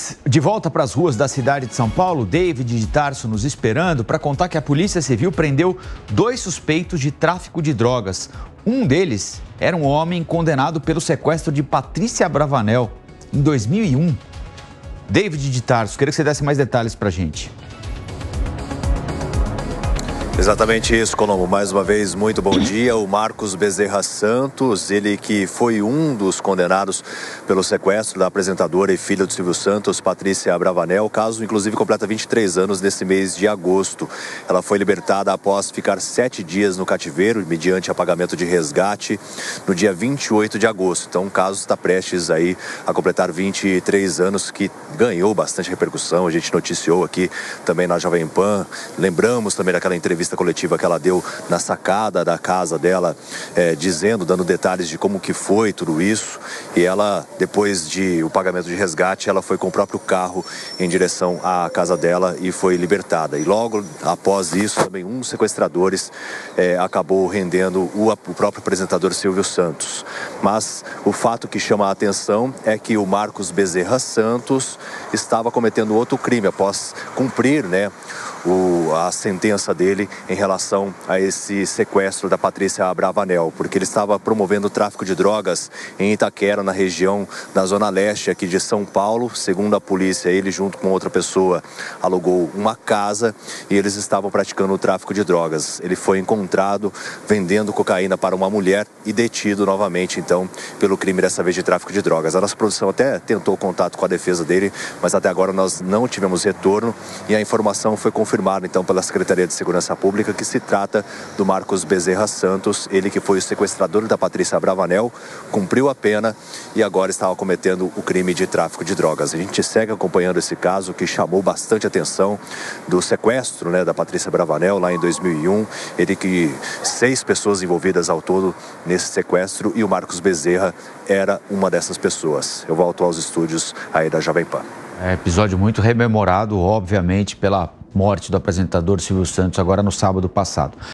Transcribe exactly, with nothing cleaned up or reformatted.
Mas, de volta para as ruas da cidade de São Paulo, David de Tarso nos esperando para contar que a Polícia Civil prendeu dois suspeitos de tráfico de drogas. Um deles era um homem condenado pelo sequestro de Patrícia Bravanel em dois mil e um. David de Tarso, queria que você desse mais detalhes para a gente. Exatamente isso, Colombo. Mais uma vez, muito bom dia. O Marcos Bezerra Santos, ele que foi um dos condenados pelo sequestro da apresentadora e filha do Silvio Santos, Patrícia Bravanel. O caso, inclusive, completa vinte e três anos nesse mês de agosto. Ela foi libertada após ficar sete dias no cativeiro, mediante a pagamento de resgate, no dia vinte e oito de agosto. Então, o caso está prestes aí a completar vinte e três anos, que ganhou bastante repercussão. A gente noticiou aqui também na Jovem Pan. Lembramos também daquela entrevista coletiva que ela deu na sacada da casa dela, é, dizendo, dando detalhes de como que foi tudo isso. E ela, depois de o pagamento de resgate, ela foi com o próprio carro em direção à casa dela e foi libertada. E logo após isso, também um dos sequestradores é, acabou rendendo o, o próprio apresentador Silvio Santos. Mas o fato que chama a atenção é que o Marcos Bezerra Santos estava cometendo outro crime após cumprir, né, O, a sentença dele em relação a esse sequestro da Patrícia Bravanel, porque ele estava promovendo o tráfico de drogas em Itaquera, na região da Zona Leste aqui de São Paulo. Segundo a polícia, ele junto com outra pessoa alugou uma casa e eles estavam praticando o tráfico de drogas. Ele foi encontrado vendendo cocaína para uma mulher e detido novamente, então, pelo crime dessa vez de tráfico de drogas. A nossa produção até tentou contato com a defesa dele, mas até agora nós não tivemos retorno e a informação foi confirmada Confirmado então pela Secretaria de Segurança Pública que se trata do Marcos Bezerra Santos, ele que foi o sequestrador da Patrícia Bravanel, cumpriu a pena e agora estava cometendo o crime de tráfico de drogas. A gente segue acompanhando esse caso que chamou bastante atenção do sequestro, né, da Patrícia Bravanel lá em dois mil e um. Ele que seis pessoas envolvidas ao todo nesse sequestro e o Marcos Bezerra era uma dessas pessoas. Eu volto aos estúdios aí da Jovem Pan. É episódio muito rememorado, obviamente, pela morte do apresentador Silvio Santos, agora no sábado passado.